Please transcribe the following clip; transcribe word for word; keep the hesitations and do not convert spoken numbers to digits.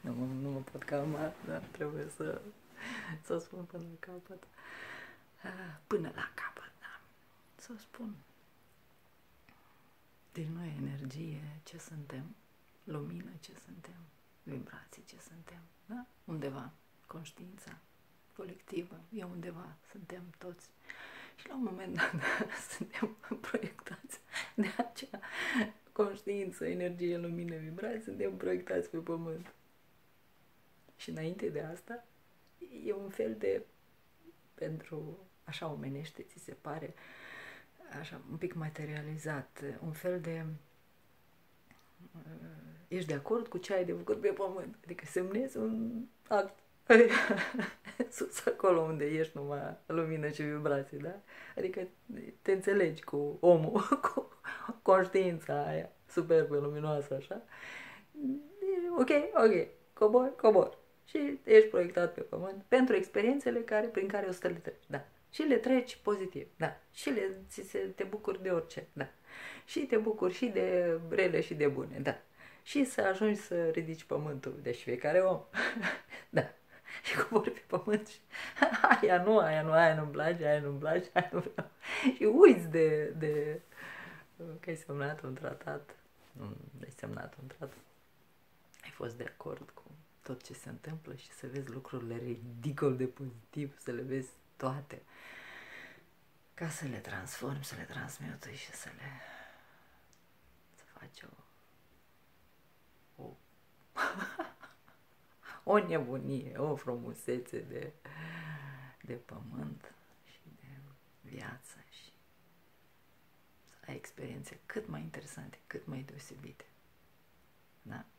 Nu mă, nu mă pot calma, dar trebuie să, să o spun până la capăt. Până la capăt, da. Să o spun. Deci noi energie, ce suntem? Lumină, ce suntem? Vibrații, ce suntem? Da? Undeva. Conștiința colectivă e undeva. Suntem toți. Și la un moment dat suntem proiectați de acea conștiință, energie, lumină, vibrații, suntem proiectați pe pământ. Și înainte de asta, e un fel de, pentru așa omenește, ți se pare, așa, un pic materializat, un fel de, ești de acord cu ce ai de făcut pe pământ, adică semnezi un act sus acolo unde ești numai lumină și vibrații, da? Adică te înțelegi cu omul, cu conștiința aia superbă, luminoasă, așa. Ok, ok, cobor, cobor. Și ești proiectat pe pământ pentru experiențele care, prin care o să le treci, da. Și le treci pozitiv, da. Și le, ți se, te bucuri de orice, da. Și te bucuri și de rele și de bune, da. Și să ajungi să ridici pământul, deci fiecare om, da. Și cobori pe pământ și aia nu, aia nu, aia nu-mi place, aia nu-mi place, aia nu vreau. Și uiți de, de că ai semnat un tratat, nu ai semnat un tratat, ai fost de acord cu tot ce se întâmplă și să vezi lucrurile ridicol de pozitiv, să le vezi toate, ca să le transformi, să le transmutui și să le să faci o o, o nebunie, o frumusețe de, de pământ și de viață și să ai experiențe cât mai interesante, cât mai deosebite. Da?